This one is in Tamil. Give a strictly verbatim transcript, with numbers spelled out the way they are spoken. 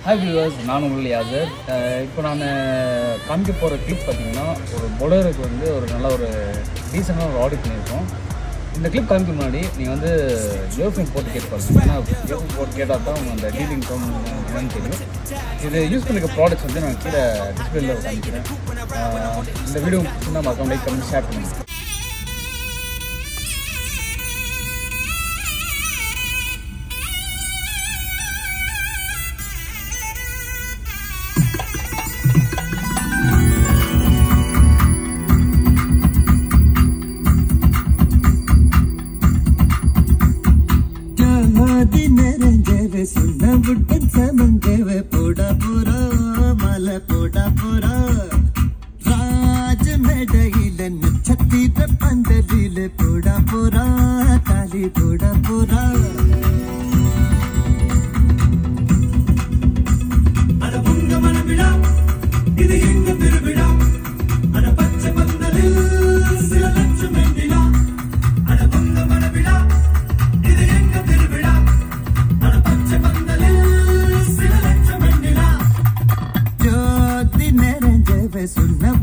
ஹாய் வியூவர்ஸ், நான் உங்கள் யாசர். இப்போ நான் காமிக்க போகிற கிளிப் பார்த்தீங்கன்னா ஒரு பொலருக்கு வந்து ஒரு நல்ல ஒரு டீசெண்டான ஒரு ஆடிட் பண்ணியிருக்கோம். இந்த கிளிப் காமிக்க முன்னாடி நீங்கள் வந்து இயர்ஃபோன் போட்டு கேட்டு பாருங்க. ஏன்னா இயர்ஃபோன் போட்டு கேட்டால் தான் அவங்க அந்த டீலிங் டோன் என்னன்னு தெரியும். இது யூஸ் பண்ணிக்க ப்ராடக்ட்ஸ் வந்து நான் கீழே டிஸ்பிளேல காமிக்கிறேன். இந்த வீடியோ சின்ன மறக்காம லைக் பண்ணி ஷேர் பண்ணுங்கள். पोड़ा पूरा मल पोड़ा पूरा राज मेडल छत्ती पंदल पोड़ा पूरा ताली पोड़ा पूरा सुनना